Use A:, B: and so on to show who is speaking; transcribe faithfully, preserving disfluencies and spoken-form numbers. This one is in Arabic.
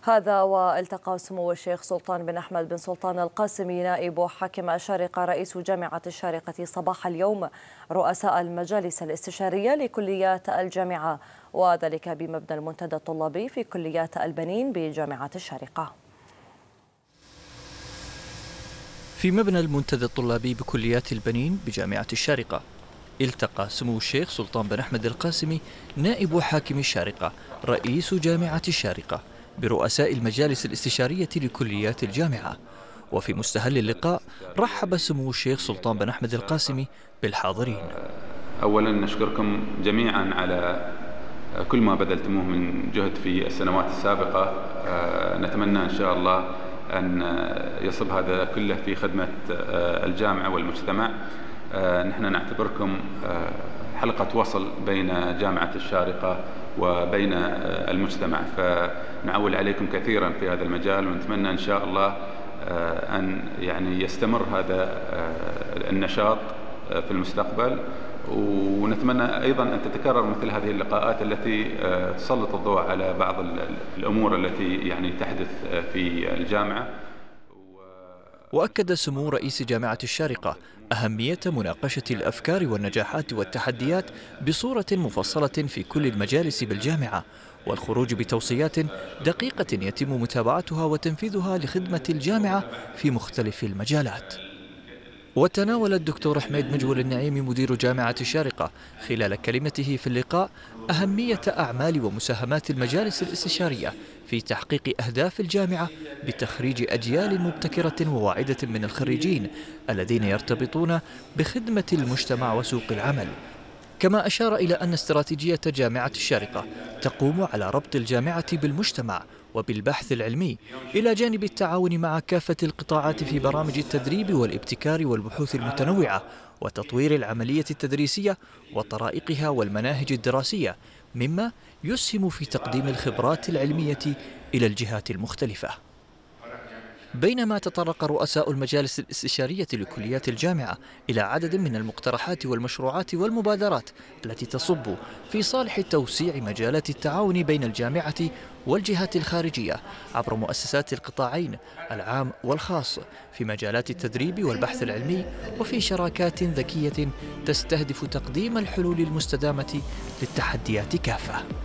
A: هذا والتقى سمو الشيخ سلطان بن أحمد بن سلطان القاسمي نائب حاكم الشارقة رئيس جامعة الشارقة صباح اليوم رؤساء المجالس الاستشارية لكليات الجامعة، وذلك بمبنى المنتدى الطلابي في كليات البنين بجامعة الشارقة.
B: في مبنى المنتدى الطلابي بكليات البنين بجامعة الشارقة التقى سمو الشيخ سلطان بن أحمد القاسمي نائب حاكم الشارقة رئيس جامعة الشارقة برؤساء المجالس الاستشارية لكليات الجامعة. وفي مستهل اللقاء رحب سمو الشيخ سلطان بن أحمد القاسمي بالحاضرين.
C: أولا نشكركم جميعا على كل ما بذلتموه من جهد في السنوات السابقة. نتمنى إن شاء الله أن يصب هذا كله في خدمة الجامعة والمجتمع. نحن نعتبركم حلقة وصل بين جامعة الشارقة وبين المجتمع، فنعول عليكم كثيرا في هذا المجال، ونتمنى إن شاء الله أن يعني يستمر هذا النشاط في المستقبل، ونتمنى أيضا أن تتكرر مثل هذه اللقاءات التي تسلط الضوء على بعض الأمور التي يعني تحدث في الجامعة.
B: وأكد سمو رئيس جامعة الشارقة أهمية مناقشة الأفكار والنجاحات والتحديات بصورة مفصلة في كل المجالس بالجامعة، والخروج بتوصيات دقيقة يتم متابعتها وتنفيذها لخدمة الجامعة في مختلف المجالات. وتناول الدكتور حميد مجول النعيمي مدير جامعة الشارقة خلال كلمته في اللقاء أهمية أعمال ومساهمات المجالس الاستشارية في تحقيق أهداف الجامعة بتخريج أجيال مبتكرة وواعدة من الخريجين الذين يرتبطون بخدمة المجتمع وسوق العمل. كما أشار إلى أن استراتيجية جامعة الشارقة تقوم على ربط الجامعة بالمجتمع وبالبحث العلمي، إلى جانب التعاون مع كافة القطاعات في برامج التدريب والابتكار والبحوث المتنوعة وتطوير العملية التدريسية وطرائقها والمناهج الدراسية، مما يسهم في تقديم الخبرات العلمية إلى الجهات المختلفة. بينما تطرق رؤساء المجالس الاستشارية لكليات الجامعة إلى عدد من المقترحات والمشروعات والمبادرات التي تصب في صالح توسيع مجالات التعاون بين الجامعة والجهات الخارجية عبر مؤسسات القطاعين العام والخاص في مجالات التدريب والبحث العلمي، وفي شراكات ذكية تستهدف تقديم الحلول المستدامة للتحديات كافة.